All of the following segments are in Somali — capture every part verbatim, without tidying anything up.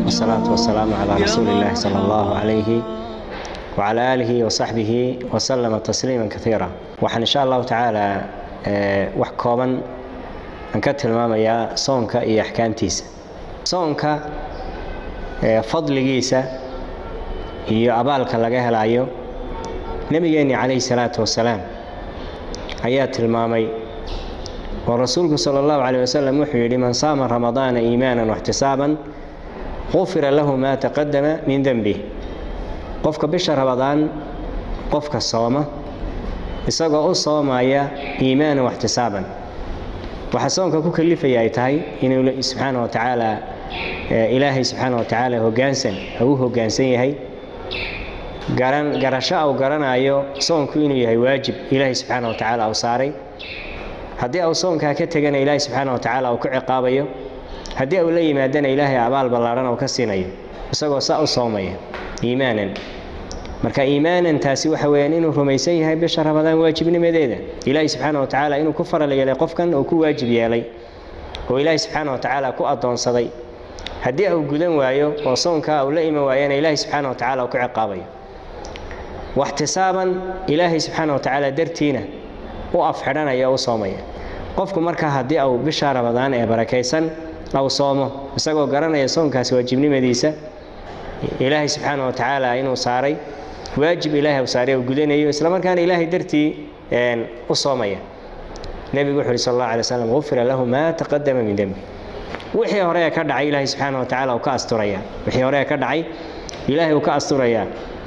والصلاة والسلام على رسول الله صلى الله عليه وعلى آله وصحبه وسلم تسليما كثيرا. وحن إن شاء الله تعالى وحكوما أنكتل ماما يا صونك إيا حكامتيس صونك فضل جيسة إيا أبالك لقاها العيو نبيني عليه الصلاة والسلام آيات المامي والرسول صلى الله عليه وسلم وحي لمن صام رمضان إيمانا واحتسابا غفر له ما تقدم من ذنبه. قفك بشهر رمضان قفك الصومة isagoo u soomaya iimaan wa ihtisaaban waxa soonka ku kalifaya ay tahay inuu Ilaahay subhanahu wa ta'ala Ilaahay subhanahu wa ta'ala hoggaansan uu hoggaansan yahay garan garasho oo garanayo soonku inuu yahay waajib Ilaahay subhanahu wa ta'ala uu saaray hadii uu soonka ka tagana Ilaahay subhanahu wa ta'ala uu ku ciqaabayo hadii uu la yimaadana Ilaahay abaal ballaaran oo ka siinayo isagoo saa u soomaya iimaanan marka iimaanan taasi waxa weeyaan inuu rumaysan yahay bisha Ramadaan waajibnimadeeda Ilaahay subhanahu wa ta'ala inuu ku faral yeelay qofkan oo ku waajib yeelay oo Ilaahay subhanahu wa ta'ala ku adoonsaday hadii uu gudan waayo oo soonka uu la iman waayana Ilaahay subhanahu wa ta'ala ku ciqaabayo wahtisaaban Ilaahay subhanahu wa ta'ala dartiina oo afxiranayo oo soomaya qofku marka hadii uu bisha Ramadaan ee barakaysan oo soomo isagoo garanaya soonkaas waajibnimadiisa Ilaahay subhanahu wa ta'ala inuu saaray واجب إلهي وصاري وجودني إسلام كان إلهي درتي إن أصومية النبي يقول صلى الله عليه وسلم غفر له ما تقدم من ذنبه وحي هراء كدعي إلهي سبحانه وتعالى وكأستريا وحي هراء كدعي إلهي وكأستريا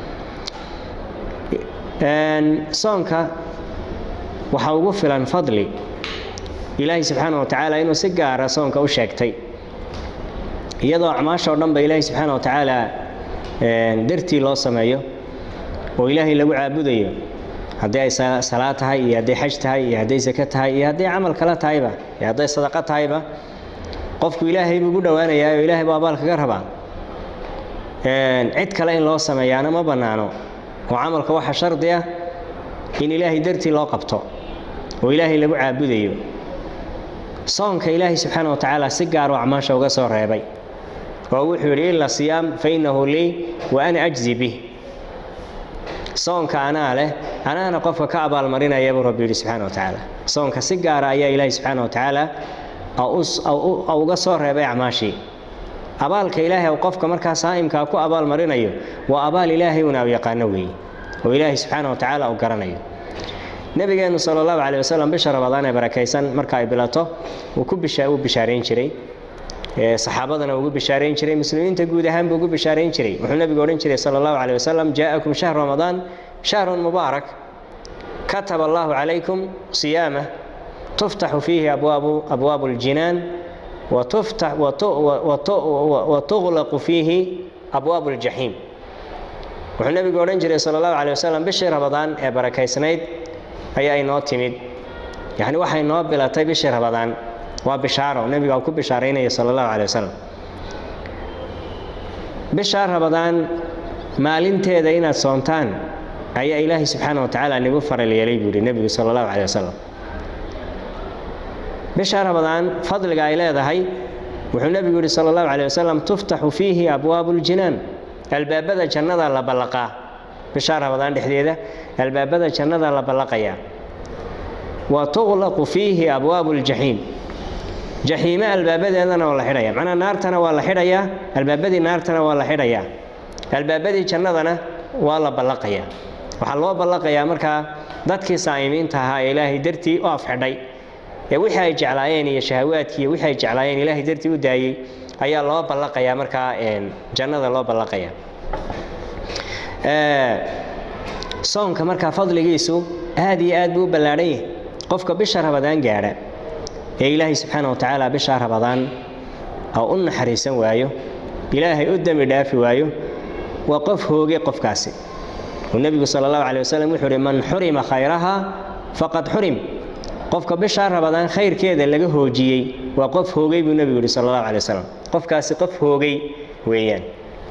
إن صانك وحوقف عن فضلي إلهي سبحانه وتعالى إنه سجار صانك وشاكتي يضع عماشة ونبى إلهي سبحانه وتعالى درتي الله سمايه وإلهي لو عابديه هذه صلاة هاي هذه حج هاي هذه زكاة هاي هذه عمل كلا تايبة هذه صدقة تايبة قفك إلهي بيقول وانا يا إلهي بابالك قربا عد كلا إن الله سمايانا ما بنانو وعملك واحد شرطية إن إلهي درتي الله قبطه وإلهي لو عابديه صونك إلهي سبحانه وتعالى سجار وعماشه وقصر ريبي ووحي إلا الصيام فإنه لي وأنا أجزي به صونك أنا له أنا أنا قف كعب المرينا يا ربي سبحانه وتعالى صونك سجارة يا إلهي سبحانه وتعالى أو أس أو أو قصر ربيع ماشي أبالك إلهي وقفك مركز صائم كأكو أبال مرينا يو وأبال إلهي وناوي قانوي وإلهي سبحانه وتعالى وقرنيه نبينا صلى الله عليه وسلم بشر رمضان بركيسان مركاي بلاطه وكب شاو بشارين شري صحابتنا وجوب بشارين شري مسلمين تجود هم وجوب بشارين شري وحنا بيقولين شري صلى الله عليه وسلم جاءكم شهر رمضان شهر مبارك كتب الله عليكم صيامه تفتح فيه أبواب أبواب الجنان وتفتح وتغلق فيه أبواب الجحيم وحنا بيقولين شري صلى الله عليه وسلم بشهر رمضان بركة سنيد أي أي نوع تميد يعني واحد نوع بلا طيب بشهر رمضان وبشارة النبي قال كل بشارين صلى الله عليه وسلم بشار رمضان مالين تيدين الصومتان أي إلهي سبحانه وتعالى أن يغفر لي النبي صلى الله عليه وسلم بشار رمضان فضل قائلة هاي والنبي يقول صلى الله عليه وسلم تفتح فيه أبواب الجنان الباب ذا جنة الله بلقاه بشار رمضان الحديدة الباب ذا جنة الله بلقيا وتغلق فيه أبواب الجحيم جحيم البابدي أنا ولا حرية معنا نار تنا ولا حرية البابدي نار تنا ولا حرية البابدي جنة ولا بلقيا وحلوا بلقيا مركا ذاتك صائمين تها إلهي درتي أوف حدي يا وحي جعلين يا شهواتك يا وحي جعلين إلهي درتي وداي أي الله بلقيا مركا جنة الله بلقيا آه صوم كمركا فضل جيسو هذه أدبو بلاريه قفك بشر رمضان جاره إلهي سبحانه وتعالى بشهر رمضان أو أن حريسا وايو إلهي قدام دافي وايو وقف هوجي قف كاسي والنبي صلى الله عليه وسلم يحرم من حرم خيرها فقد حرم قفك بشهر رمضان خير كذا اللي هوجي وقف هوجي بالنبي صلى الله عليه وسلم قف كاسي قف هوجي ويان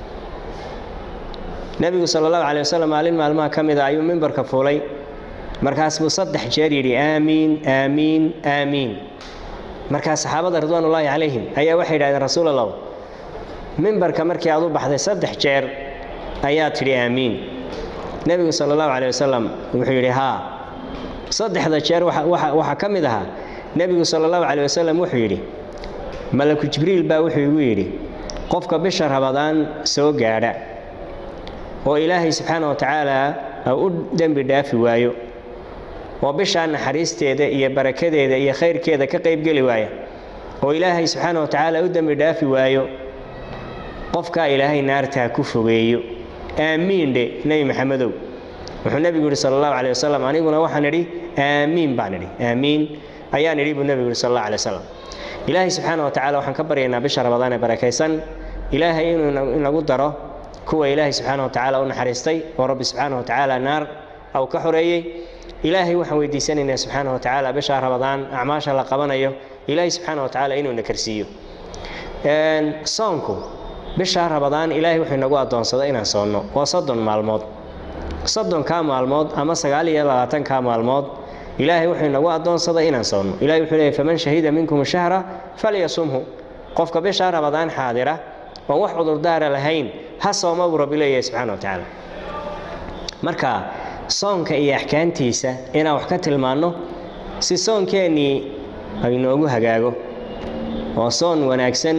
النبي صلى الله عليه وسلم قال ما ما كم إذا أيوم منبر كفولي مركز مصدح جريري آمين آمين آمين مركز صحابة رضوان الله عليهم أي واحد عن رسول الله mimbarka markii aad u baxday saddex jeer ayaa tiri aamiin nabiga sallallahu alayhi wasallam wuxuu yiri ha saddexda jeer waxa waxa kamid aha nabiga sallallahu alayhi wasallam wuxuu yiri malaku jibriil baa wuxuu igu yiri qofka bisha ramadaan soo gaadha oo ilaahay subhanahu wa ta'ala u dambi dhaafi waayo oo bisha naxariisteeda iyo barakadeeda iyo khayrkeeda ka qayb gali waaya oo ilaahay subhanahu wa ta'ala u dambi dhaafi waayo qofka ilaahay naarta ku fogeeyo aamiin de nabi maxamedow wuxuu nabigu yiri sallallahu alayhi wasallam aniguna waxaan idhi aamiin baan idhi aamiin ayaan idhi buu nabigu yiri sallallahu alayhi wasallam ilaahay subhanahu wa ta'ala waxaan ka baryaynaa bisha ramadaan ee barakaysan ilaahay inuu inagu daro kuwa ilaahay subhanahu wa ta'ala u naxariistay oo rabbi subhanahu wa ta'ala naar aw ka xoreeyay ilaahay waxaan weydiisanaynaa subhanahu wa ta'ala bisha ramadaan acmaasha la qabanayo ilaahay subhanahu wa ta'ala inuu nakarsiyo een soonku bisha ramadaan ilaahay wuxuu nagu adoonsaday inaan soonno oo soddon maalmood soddon ka maalmood ama sagaal iyo labaatan ka maalmood ilaahay wuxuu nagu adoonsaday inaan soonno ilaahay wuxuu leeyahay faman shahida minkum shahra falyasumhu qofka bisha ramadaan xaadira oo wax cudur daar lahayn ha soomo rabbi leeyahay subhanahu wa ta'ala marka soonka iyo ahkaantiisa inaan wax ka tilmaano si soonkeeni ay noogu hagaago oo soon wanaagsan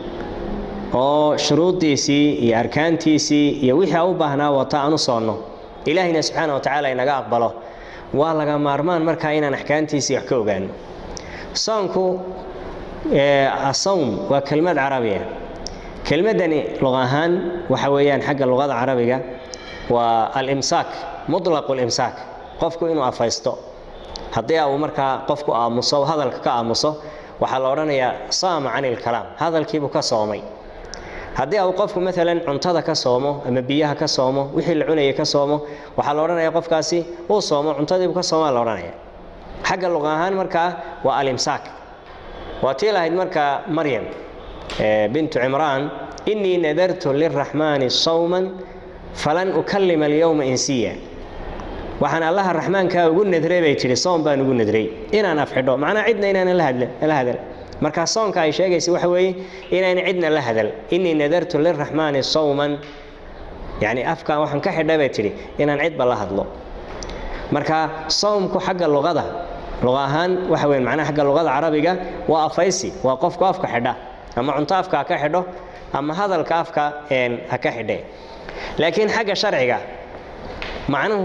oo shuruudiisii iyo arkaantiisii iyo wixii u baahnaa wata aanu soonno ilaahina subhanahu wa ta'ala inaga aqbalo waa laga maarmaan marka inaan ahkaantiisii wax ka ogaano soonku ee asawm waa kelmad carabiya kelmadani luqahan waxa weeyaan xagga luqada carabiga waa al-imsak mutlaq al-imsak qofku inuu afaysto hadii uu marka qofku aamuso hadalka ka aamuso waxa la oranayaa saama anil kalaam hadalkiibu ka soomay hadii uu qofku mesela cuntada ka soomo ama biyaha ka soomo wixii la cunayay ka soomo waxa la oranayaa qofkaasi uu soomo cuntadiibu ka soomaa la oranayaa xagga luqahan marka waa al-imsak waa tilahayd marka maryam بنت عمران إني نذرت للرحمن صوما فلن أكلم اليوم إنسيا وحنا الله الرحمن كأقول نذري بيتري صوم بان أقول نذري إن أنا أفحده معنا عدنا إن أنا لهذا لهذا مركز صوم كأي شيء يسوي حوي إن أنا عدنا لهذا إني نذرت للرحمن صوما يعني أفكار وحن كحد بيتري إن أنا عد بالله هذلو مركز صوم كحق اللغة لغاهان وحوي معنا حق اللغة العربية وأفايسي وقف قف كحده أما عنطافك كحده أما هذا الكافك إن هكحده لكن حاجة شرعية معناه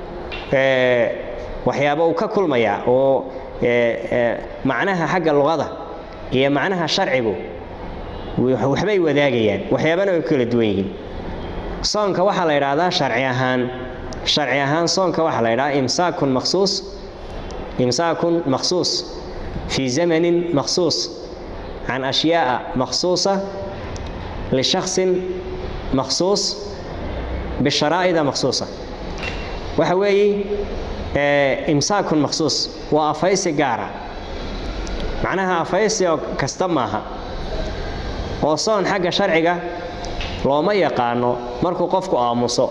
اه وحيابه ككل ميا و اه معناها حاجة اللغة هي معناها شرعي وحبي وذاقيا وحيابنا وكل دوين صانك وحلا إرادة شرعيهان شرعيهان صانك وحلا إرادة إمساك مخصوص إمساك مخصوص في زمن مخصوص عن أشياء مخصوصة لشخص مخصوص بالشرائط مخصوصة وحوي اه إمساك مخصوص وأفايس جارة معناها أفايس كستمها وصون حاجة شرعية لو ما يقانو مركو قفكو آموسو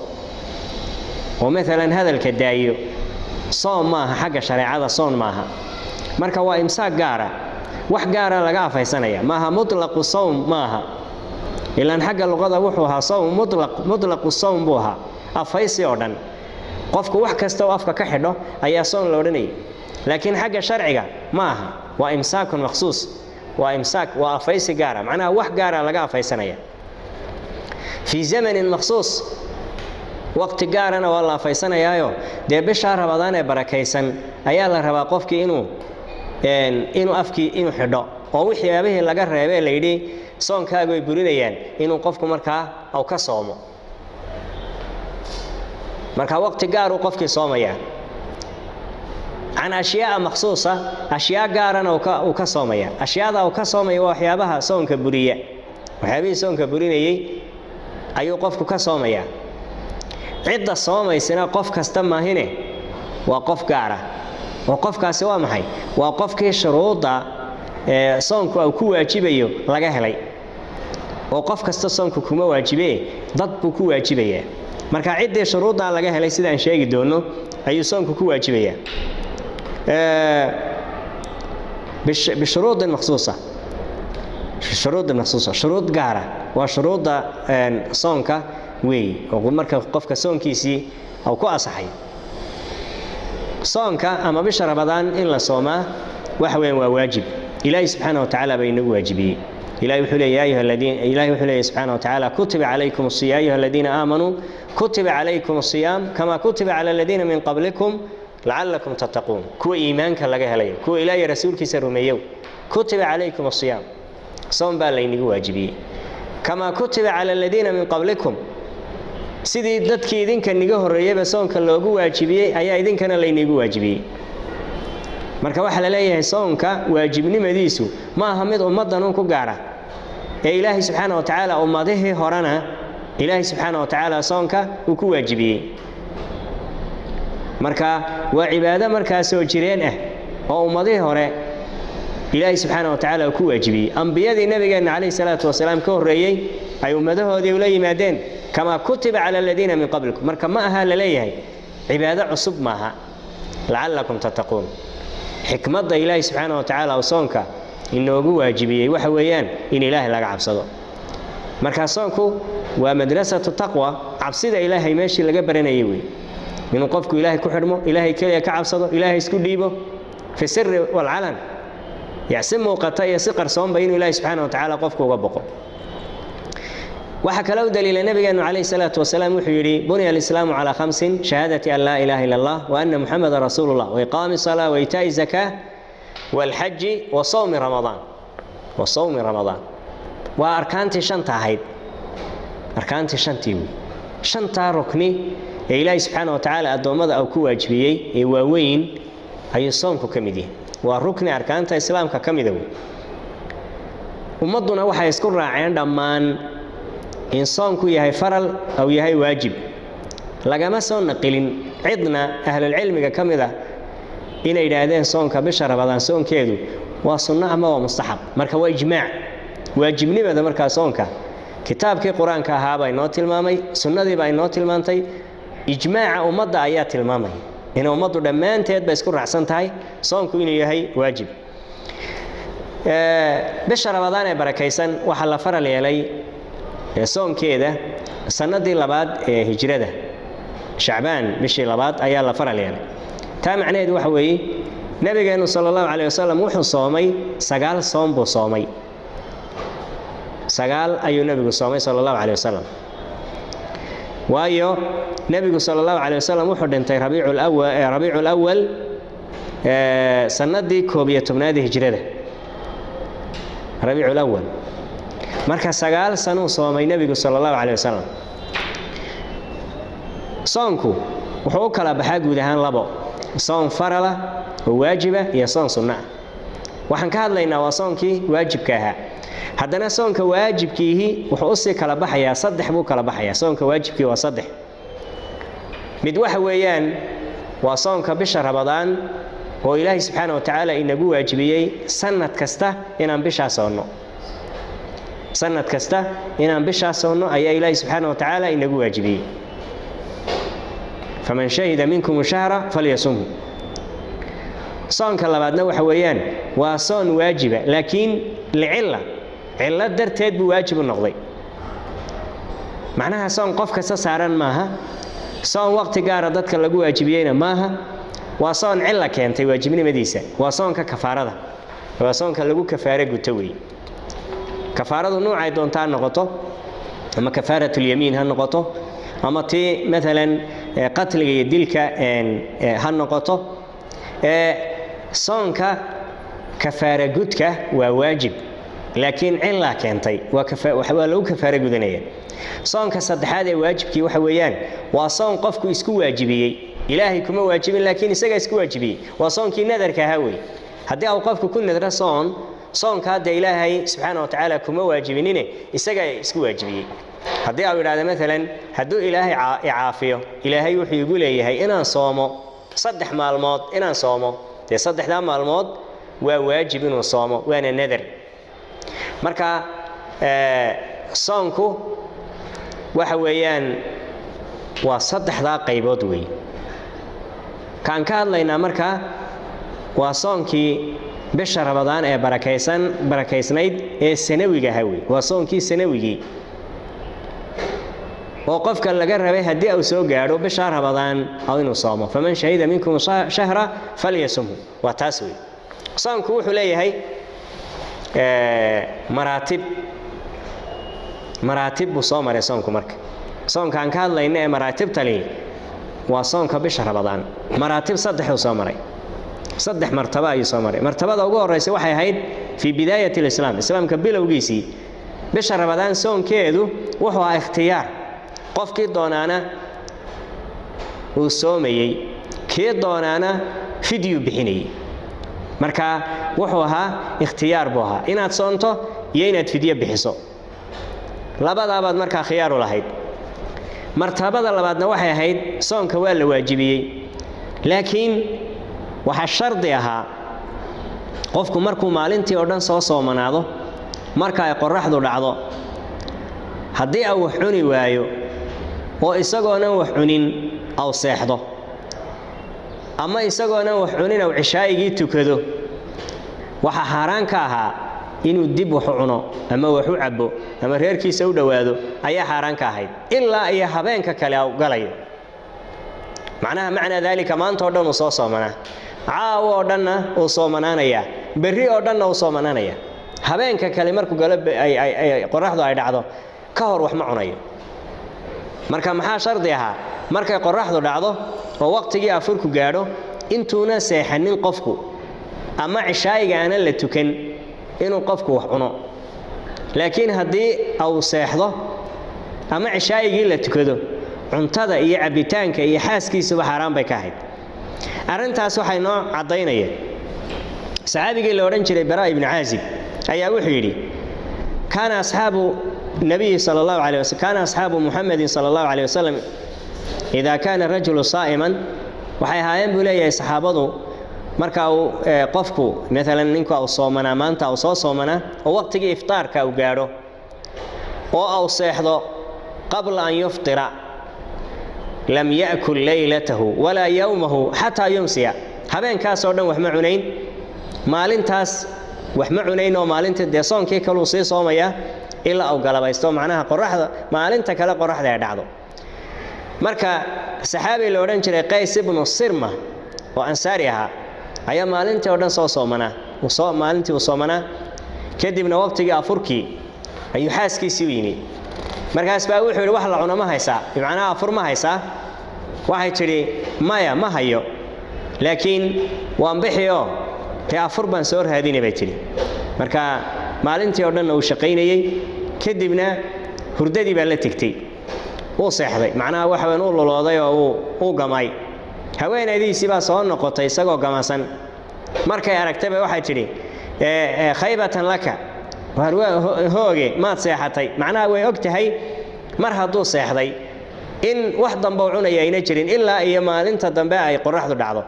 ومثلا هذا الكدايو صون ماها حاجة شرعية صون ماها مركو وإمساك جارة wax gaara laga afaysanaya maaha mutlaq sawm maaha ilaan xagga luqada wuxuu ahaa sawm mutlaq mutlaq sawm buha afaysi oo dhan qofku wax kasta oo afka ka xidho ayaa soon loo dhanay laakiin xagga sharciga maaha waa imsaak makhsuus waa imsaak waa afaysi gaara macnaha wax gaara laga afaysanaya fi zamanin makhsuus waqti gaarana waa la afaysanayaayo dee bisha ramadaan ee barakaysan ayaa la rabaa qofkii inuu inuu afkii inuu xidho oo wixii aabihii laga reebay la yiri soonkaagu ay burinayaan inuu qofku markaa aw ka soomo marka waqti gaar uu qofkii soomaya عن أشياء مخصوصة أشياء قارنة وك صومية أشياء ذا وك صومية وحيابها صوم كبرية وحيابي صوم كبرية أي قف كصومية عدة صومية سنة قف كستم هنا وقف قارة وقف كسوا محي وقف كشروط صوم أو كوا واجبيه لقاه لي وقف كست صوم كوما واجبيه ضد كوا واجبيه marka cid shuruuda laga helay sida aan sheegi doono ayuu soonku ku waajibaya ee bishuruud makhsuusa shuruud nasuus shuruud gaara waa shuruuda soonka weey oo marka qofka soonkiisii أو كأصحي صانك أما بش رمضان إلا صوما وحوين وواجب إلهي سبحانه وتعالى بين واجبي إلهي وحلي يا أيها الذين إلهي وحلي سبحانه وتعالى كتب عليكم الصيام يا أيها الذين آمنوا كتب عليكم الصيام كما كتب على الذين من قبلكم لعلكم تتقون كو إيمانك لقاها لي كو إلهي رسولك سرميو كتب عليكم الصيام صوم بالين واجبي كما كتب على الذين من قبلكم sidii dadkii idinka niga horeeyay soonka loogu waajibiyay ayaa idinkana la inigu waajibiyay marka waxa la leeyahay soonka waajibnimadiisu ma aha mid ummadan uu ku gaara ee Ilaahay subhanahu wa ta'ala ummadahi horana Ilaahay subhanahu wa ta'ala soonka uu ku waajibiyay marka waa cibaado marka soo jireen ah oo ummadahi hore Ilaahay subhanahu wa ta'ala uu ku waajibiyay anbiyadii nabigeena kaleey salaatu wasalaam ka horeeyay ay ummadahoodii u la yimaadeen كما كتب على الذين من قبلكم مركب ما أهل ليه عبادة عصب معها لعلكم تتقون حكمة إلهي سبحانه وتعالى وصونك إنه واجبية وحويان إن إله لا عبصده مركب صونك ومدرسة التقوى عبصده إلهي ماشي لجبرنا يوي من وقفك إلهي كحرمه إلهي كلي كعبصده إلهي سكول ديبه في السر والعلن يعسمه قطعي سقر صوم بين إلهي سبحانه وتعالى قفك وقبقه وحكى له دليل النبي عليه الصلاة والسلام وحيري بني الإسلام على خمس شهادة أن لا إله إلا الله وأن محمد رسول الله وإقام الصلاة وإيتاء الزكاة والحج وصوم رمضان وصوم رمضان وأركانتي شنطة هيد أركانتي شنطي شنطة ركني إلهي سبحانه وتعالى الدومضة أو كواجبيي ووين أي الصوم كمدي والركن أركانتي الإسلام كمدي ومضنا وحي يذكر عند أمان إن صومك يهي فرل أو يهي واجب لقما صون نقلين عدنا أهل العلم كمذا إن إلى صومك بشر رمضان صوم كيدو وصنع ما هو مستحب مركا وإجماع واجبني بهذا مركا صومك كتاب كي قرآن كهابا ينوت المامي سنة دي باينوت المانتي إجماع ومضى آيات المامي إن ومضى دمان تيد بيسكر عسان تاي صومك إن يهي واجب آه بشر رمضان بركيسان وحل فرل يلي صوم كذا سنة دي لبعض هجرة شعبان بشي لبعض أيام لفرل يعني تام معناه ده وحوي نبينا صلى الله عليه وسلم وحن صومي سجال صوم بصومي سجال أيو نبي صومي صلى الله عليه وسلم وأيو نبي صلى الله عليه وسلم وحن انتهى ربيع الأول ربيع الأول سنة دي كوبية تمنادي هجرة ربيع الأول marka sagaal sano soomay nabiga sallallahu alayhi wasallam soonku wuxuu kala baxaa guud ahaan labo soon farala oo waajiba iyo soon sunna waxaan ka hadlaynaa waa soonkii waajibka ahaa haddana soonka waajibkiihi wuxuu si kala baxayaa saddex buu kala baxayaa soonka waajibkii waa saddex mid waxa weeyaan waa soonka bisha ramadaan oo ilaahay subhanahu wa ta'ala inagu waajibiyay sanad kasta inaan bisha soonno سنة كستا إن بشا صونو أي إلهي سبحانه وتعالى إنه واجبي فمن شهد منكم الشهر فليصومه صون كلا بعدنا وحويان وصون واجبة لكن لعلة علة درتاد بواجب النقضي معناها صون قف كسا ساران ماها صون وقت قاردتك اللي واجبيين ماها وصون علة كانت واجبين مديسة وصون ككفارة وصون كاللي كفارة قتوي كفارة نوع دونتان نقطه أما كفارة اليمين هالنقطه أما تي مثلا قتل يدلك هالنقطه صونك كفارة جدك وواجب لكن علا كانتي وكفا وحوالو كفارة جدنية صونك صدق هذا واجب كي وحويان وصون قفك يسكو واجبي إلهي كم واجب لكن يسقى يسكو واجبي وصون كي نذر كهوي هدي أوقفك كل نذر صون صون كهذا إلهي سبحانه وتعالى كم واجبينه يسقى يسكو واجبي هدي أو هذا مثلا هدو إلهي عافيه إلهي وحي يقول إياه إنا صومه صدح مع الماض إنا صومه تصدح ذا مع الماض وواجب وصومه وأنا نذر مركا آه صونكو وحويان وصدح ذا قيبود وي كان كان لنا مركا وصونكي bisha Ramadaan ee barakaysan barakaysnayd ee sanawiga hawi waa soonkii sanawigii oo qofka laga rabay hadii uu soo gaaro bisha Ramadaan aw inuu soomo faman shahida minkum shahra falyasum wa taswi soonku wuxuu leeyahay ee maratib maratib buu soo maray soonku marka soonka aan ka hadlayna ee maratib tali waa soonka bisha Ramadaan maratib saddex uu soo maray saddex martaba ayuu soo maray martabada ugu horeysa waxay ahayd fi bidayati al-islam islaamka bilowgiisii bisha Ramadaan soonkeedu wuxuu ahaa ikhtiyaar qofkii doonaana uu soomayay kii doonaana fidyo bixinay marka wuxuu ahaa ikhtiyaar buu ahaa inaad soonto iyo inaad fidyo bixiso labadaba marka khiyaar u lahayd martabada labaadna waxay ahayd soonka waa la waajibiyay laakiin waxa shardi ahaa qofku markuu maalintii oo dhan soo soomanaado marka ay qorraxdu dhacdo hadii uu wax cuni waayo oo isagoona wax cunin aw seexdo ama isagoona wax cunin aw cishaayigii tukado waxa xaraan ka ahaa inuu dib wax cuno ama wax u cabo ama reerkiisa u dhawaado ayaa xaraan ka ahayd ilaa ay habeenka kale uu galayo macnaha macna dalika maanta oo dhan uu soo soomanaa caawo oo dhanna uu soomanaanaya berri oo dhanna uu soomanaanaya habeenka kale markuu galo ay ay qorraxdu ay dhacdo ka hor wax ma cunayo marka maxaa shardi ah markay qorraxdu dhacdo oo waqtigii afurku gaadho intuuna seexanin qofku ama cishaayiga aan la tukan inuu qofku wax cuno laakiin hadii uu seexdo ama cishaayigii la tukado cuntada iyo cabitaanka iyo xaaskiisa xaraan bay ka ahayd arintaas waxay noo cadeynayeen saxaabigii la oran jiray Bara ibn Azib ayaa wuxuu yiri kana asxaabu nabiy sallallahu alayhi wasallam kana asxaabu Muhammad sallallahu alayhi wasallam idha kana rajulu saa'iman waxay haayeen buu leeyahay saxaabadu marka uu qofku midalan ninku uu soomana maanta uu soo soomana oo waqtigii iftaarka uu gaaro oo uu seexdo qabla an yuftira lam yaakul laylatahu wala yawmahu hatta yumsiya habeenkaas oo dhan wax ma cunayn maalintaas wax ma cunayn oo maalinta deesoonkii kale uu sii soomaya ilaa uu galabaysto macnaha qorraxda maalinta kale qorraxda ay dhacdo marka saxaabi la oran jiray Qays ibn Sirma oo ansaari ahaa ayaa maalintii oo dhan soo soomana uu soo maalintii uu soomana kadibna waqtigii afurkii ayuu xaaskiisii weynay markaas baa wuxuu yiri wax la cuno ma haysaa macnaha afur ma haysaa waxay tiri maya ma hayo laakiin waan bixiyo tii afur baan soo raadinay bay tiri marka maalintii oo dhan uu shaqeynayay kadibna hurdadii baa la tagtay oo seexday macnaha waxa weyn uu lolooday oo uu gamay haweenaydiisii baa soo noqotay isagoo gamasan markay aragtay waxay tiri ee khaybatan laka warwa hooge ma seexatay macnaha way ogtahay mar hadduu seexday in wax dambe uu cunaya ayna jirin ilaa iyo maalinta dambe ay qorraxdu dhacdo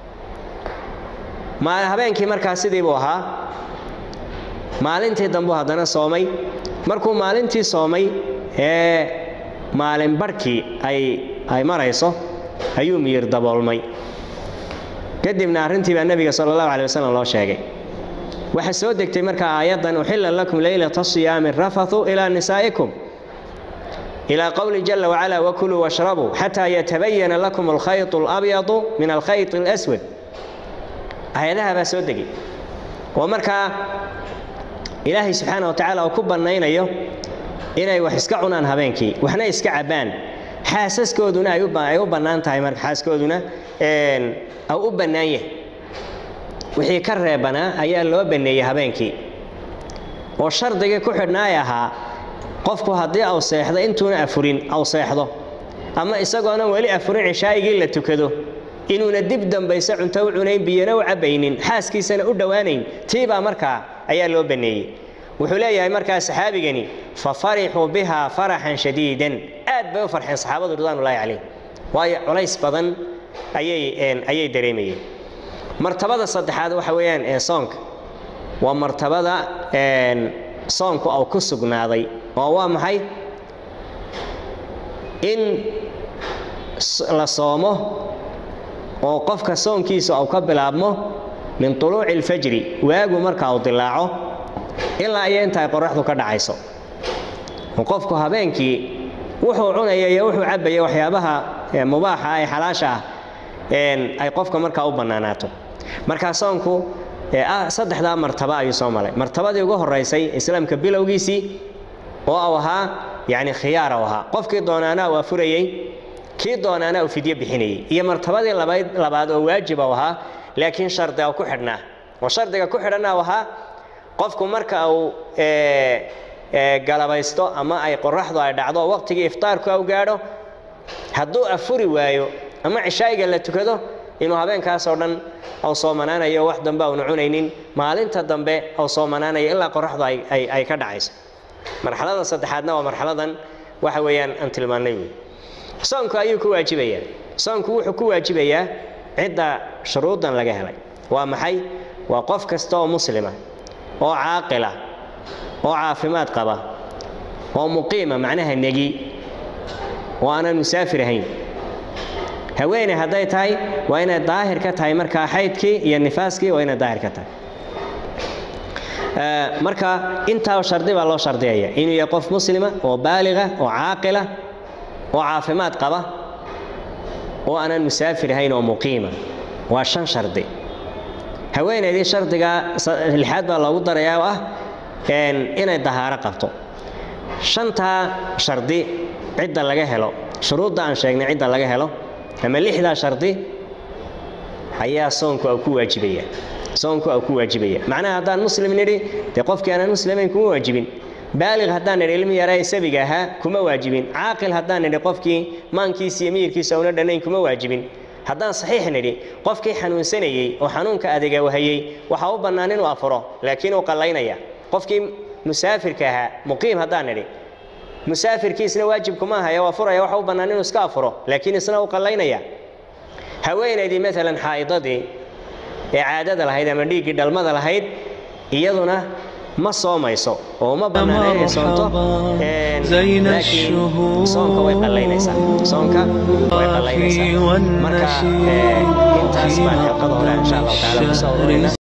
ma habeenkii markaa sidii buu ahaa maalintii dambe haddana soomay markuu maalintii soomay ee maalin barkii ay ay marayso ayuu miyir daboolmay kadibna arintii baa nabiga sallallahu alayhi wasallam loo sheegay waxa soo degtay marka aayadan uhilla lakum laylata siyaami rafathu ila nisaikum ila qawli jalla wa ala wa kulu washrabu hatta yatabayyana lakum al-khayt al-abyad min al-khayt al-aswad aayadaha baa soo degay oo marka ilaahi subhanahu wa ta'ala uu ku banaynayo inay wax iska cunaan habeenkii waxna iska cabaan xaasaskooduna ay u baahay u banaan tahay marka xaasaskooduna een aw u banaayay wixii ka reebana ayaa loo baneeyay habeenkii oo shardiga ku xidhnaay ahaa qofku hadii uu seexdo intuuna afurin aw seexdo ama isagoona wali afurin cishaayigii la tukado inuuna dib dambaysa cunto u cunayn biyana u cabaynin xaaskiisana u dhawaanayn tiiba marka ayaa loo baneeyay wuxuu leeyahay marka saxaabigani fa farihu biha farahan shadiidan aad bay u farxeen saxaabadu ridwanullaahi calayhim way culays badan ayay een ayay dareemayeen martabada saddexaad waxa weeyaan ee soonka waa martabada een soonku oo ku sugnaaday oo waa maxay in la soomo oo qofka soonkiisa uu ka bilaabmo min tuluuci alfajri waagu marka uu dilaaco ilaa ay inta qorraxdu ka dhacayso qofku habeenkii wuxuu cunaya iyo wuxuu cabaya waxyaabaha mubaaxa ay xalaasha een ay qofka marka u banaanaato marka soonku ee saddexda martaba ay soo malay martabadii ugu horeysay islaamka bilowgiisii oo ahaa yaani khiyaar ahaa qofkii doonaana waa furayay kii doonaana uu fidiyo bixinayay iyo martabadii labaad labaad oo waajib ahaa laakiin shardi ku xidhnaa oo shardiga ku xidhnaa waxa qofku marka uu ee ee galabaysto ama ay qorraxdu ay dhacdo waqtiga iftaarku uu gaadho hadduu afuri waayo ama cishaayiga la tukado inuu habeenkaas oo dhan aw soomanaanayo wax dambe aanu cunaynin maalinta dambe aw soomanaanayo ilaa qorraxdu ay ay ay ka dhacayso marxalada saddexaadna waa marxaladan waxa weeyaan aan tilmaanay soonku ayuu ku waajibayaa soonku wuxuu ku waajibayaa cidda shuruudan laga helay waa maxay waa qof kasta oo muslima oo caaqila oo caafimaad qaba oo muqiima macnaha nagi oo aan musaafir ahayn haweeney haday tahay waa inay daahir ka tahay marka xaydkii iyo nifaaskii waa inay daahir ka tahay ee marka inta shardi baa loo shardiyay inuu yahay qof muslima oo baaliga oo caaqila oo caafimaad qaba oo aan musaafir ahayn oo muqiima waa shan shardi haweeneydii shardiga lixaad baa loogu darayaa ah in inay dahaaro qabto shanta shardi cidda laga helo shuruudda aan sheegnay cidda laga helo ama lixda shardi ayaa soonku ku waajibaya soonku ku waajibaya macnaha hadaan muslim niri de qofkii aan muslimin kuma waajibin baalig hadaan niri ilmi yaray sabiga aha kuma waajibin caaqil hadaan niri qofkii maankiisa iyo miirkiisa una dhanayn kuma waajibin hadaan saxiix niri qofkii xanuunsanayay oo xanuunka adeega wahayay waxa u banaan inuu afuro laakiin uu qalaynaya qofkii musaafirka aha muqiim hadaan niri musaafirkiisna waajib kuma aha waa furaya waxa u banaan inuu iska afuro laakiin isna uu qalaynaya haweeneydii mesela xaaidadii ee caadada lahayd ama dhiigii dhalmada lahayd iyaduna ma soomayso oo ma banaan inay soonto ee laakiin soonka way qalaynaysaa soonka way qalaynaysaa marka intaas baan xaqada hore insha Allah taala ku soo ururina